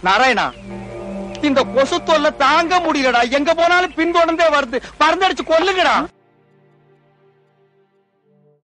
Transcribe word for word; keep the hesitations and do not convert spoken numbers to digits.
நாராயணா, இந்த கொசு தொல்லை தாங்க முடியலடா. எங்க போனாலும் பின்தொடர்ந்தே வருது. பறந்தடிச்சு கொல்லுங்கடா.